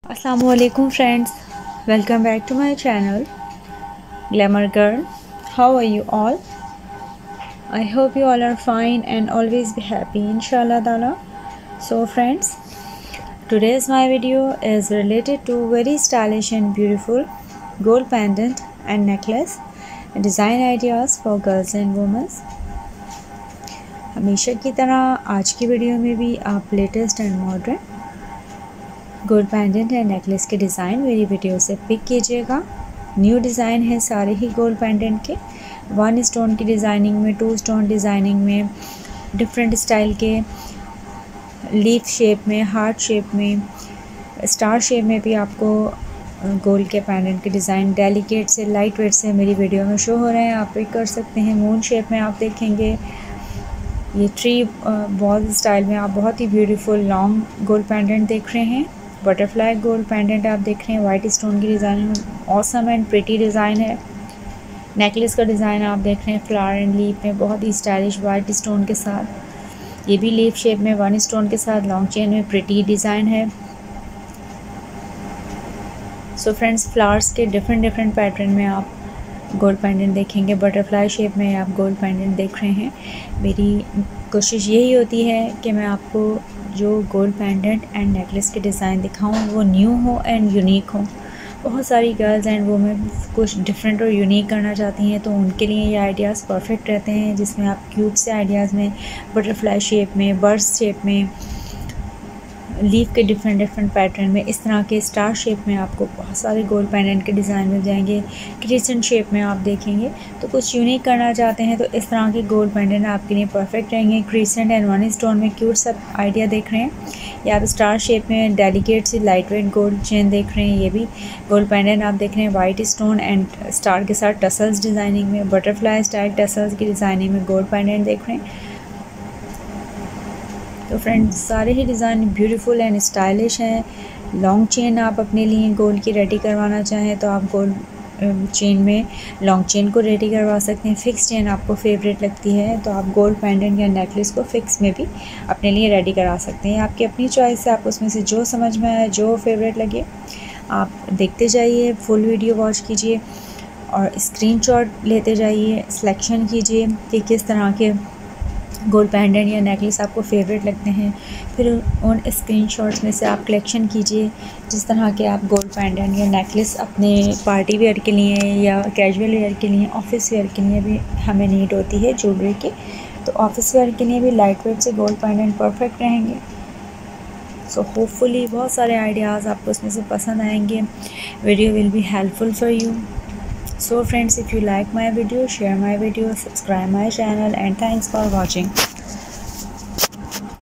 Assalamualaikum friends, welcome back to my channel Glamour Girl. How are you all? I hope you all are fine and always be happy inshallah ta'ala. So friends, today's my video is related to very stylish and beautiful gold pendant and necklace design ideas for girls and women. हमेशा की तरह आज की video में भी आप latest and modern gold pendant and necklace के design मेरी वीडियो से पिक कीजिएगा। न्यू डिज़ाइन है सारे ही गोल्ड पेंडेंट के, 1 स्टोन की डिज़ाइनिंग में, 2 स्टोन डिज़ाइनिंग में, डिफरेंट स्टाइल के, लीफ शेप में, हार्ट शेप में, स्टार शेप में भी आपको गोल्ड के पेंडेंट के डिज़ाइन डेलिकेट से लाइट वेट से मेरी वीडियो में शो हो रहे हैं। आप पिक कर सकते हैं। मून शेप में आप देखेंगे, ये ट्री बॉल स्टाइल में आप बहुत ही ब्यूटीफुल लॉन्ग गोल्ड पेंडेंट देख रहे हैं। बटरफ्लाई गोल्ड पेंडेंट आप देख रहे हैं, वाइट स्टोन की design, awesome and pretty design है। नेकलेस का डिज़ाइन आप देख रहे हैं फ्लावर एंड लीफ में, बहुत ही स्टाइलिश वाइट स्टोन के साथ। ये भी लीफ शेप में 1 स्टोन के साथ लॉन्ग चेन में प्रिटी डिज़ाइन है। सो फ्रेंड्स, फ्लावर्स के डिफरेंट पैटर्न में आप गोल्ड पेंडेंट देखेंगे। बटरफ्लाई शेप में आप गोल्ड पेंडेंट देख रहे हैं। मेरी कोशिश यही होती है कि मैं आपको जो गोल्ड पेंडेंट एंड नेकलेस के डिज़ाइन दिखाऊं वो न्यू हो एंड यूनिक हो। बहुत सारी गर्ल्स एंड वुमेन कुछ डिफरेंट और यूनिक करना चाहती हैं, तो उनके लिए ये आइडियाज़ परफेक्ट रहते हैं, जिसमें आप क्यूब से आइडियाज़ में, बटरफ्लाई शेप में, बर्ड्स शेप में, लीफ के डिफरेंट पैटर्न में, इस तरह के स्टार शेप में आपको बहुत सारे गोल्ड पेंडेंट के डिज़ाइन मिल जाएंगे। क्रिसेंट शेप में आप देखेंगे, तो कुछ यूनिक करना चाहते हैं तो इस तरह के गोल्ड पेंडेंट आपके लिए परफेक्ट रहेंगे। क्रिसेंट एंड 1 स्टोन में क्यूट सब आइडिया देख रहे हैं, या आप स्टार शेप में डेलिकेट सी लाइट वेट गोल्ड चेन देख रहे हैं। ये भी गोल्ड पेंडेंट आप देख रहे हैं वाइट स्टोन एंड स्टार के साथ टसल्स डिज़ाइनिंग में, बटरफ्लाई स्टाइल टसल्स की डिज़ाइनिंग में गोल्ड पेंडेंट देख रहे हैं। तो फ्रेंड्स, सारे ही डिज़ाइन ब्यूटीफुल एंड स्टाइलिश हैं। लॉन्ग चेन आप अपने लिए गोल्ड की रेडी करवाना चाहें तो आप गोल्ड चेन में लॉन्ग चेन को रेडी करवा सकते हैं। फिक्स चेन आपको फेवरेट लगती है तो आप गोल्ड पेंडेंट या नेकलेस को फिक्स में भी अपने लिए रेडी करा सकते हैं। आपकी अपनी चॉइस है, आप उसमें से जो समझ में आए, जो फेवरेट लगे आप देखते जाइए, फुल वीडियो वॉच कीजिए और स्क्रीनशॉट लेते जाइए, सिलेक्शन कीजिए कि किस तरह के गोल्ड पेंडेंट या नेकलेस आपको फेवरेट लगते हैं। फिर उन स्क्रीनशॉट्स में से आप कलेक्शन कीजिए जिस तरह के आप गोल्ड पेंडेंट या नेकलेस अपने पार्टी वेयर के लिए या कैजुअल वेयर के लिए, ऑफिस वेयर के लिए भी हमें नीड होती है ज्वेलरी की, तो ऑफिस वेयर के लिए भी लाइट वेट से गोल्ड पेंडेंट परफेक्ट रहेंगे। सो होपफुली बहुत सारे आइडियाज़ आपको उसमें से पसंद आएंगे। Video will be helpful for you. So friends, if you like my video, share my video, subscribe my channel, and thanks for watching.